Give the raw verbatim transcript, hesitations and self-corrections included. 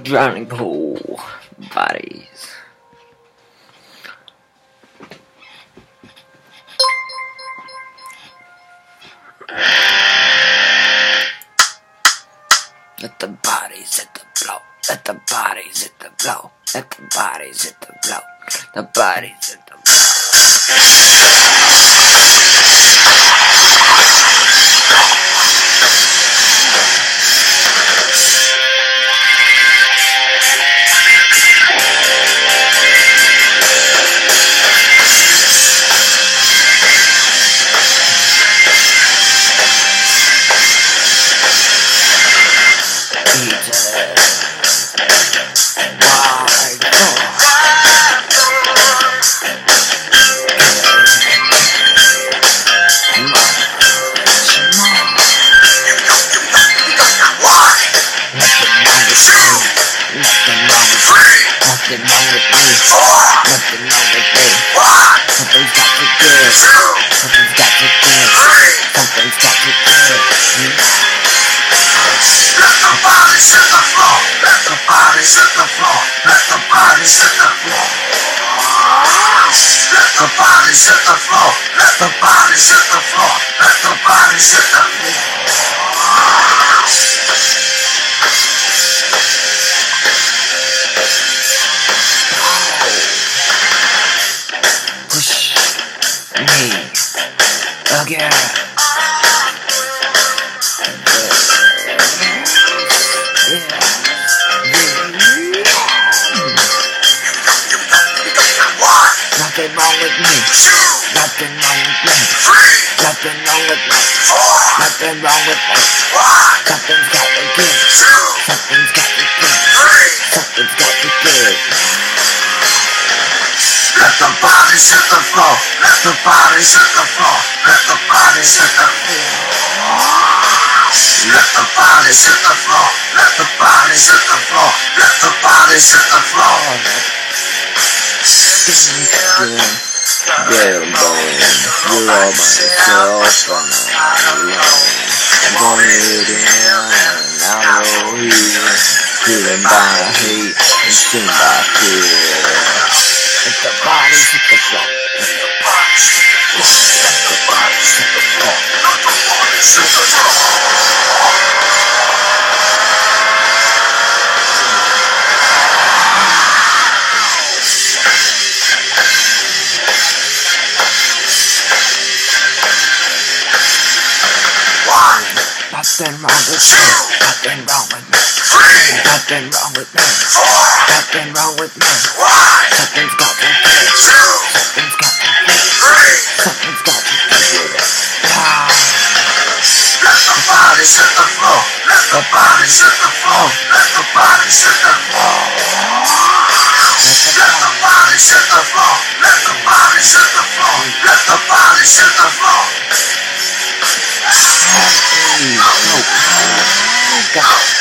Drowning pool bodies. Let the bodies hit the floor. Let the bodies hit the floor. Let the bodies hit the floor. The bodies hit the floor. Nothing wrong with me. Nothing wrong with me. Something's got to give. Something's got to give. Something's got to give. Let the bodies hit the floor. Let the bodies hit the floor. Let the bodies hit the floor. Let the bodies hit the floor. Let the bodies hit the floor. Let the bodies hit the floor. Me again. Nothing wrong with me. Nothing wrong with me. Nothing wrong with me. Nothing wrong with me. Something's got to give. Something's got to give. Something's got to give. Let the bodies hit the floor. Let the bodies hit the floor. Let the bodies hit the floor. Let the bodies hit the floor. Let the bodies hit the floor. Let the bodies hit the floor. Get a bone. You're all by yourself and I'm alone. I'm gonna hit it and I know he's feeling by hate and seen by fear. Let the bodies hit the floor. Let the bodies hit the floor. Let the bodies hit the floor. Let the bodies hit the floor. Nothing wrong with me. Nothing wrong with me. Nothing wrong with me. Nothing wrong with me. Something's got to give. Something's got to give. Something's got to give. Ah. Let the bodies hit the floor. Let the bodies hit the floor. Let the bodies hit the floor. Let the bodies hit the floor. Let the bodies hit the floor. Let the bodies hit the floor. No. God.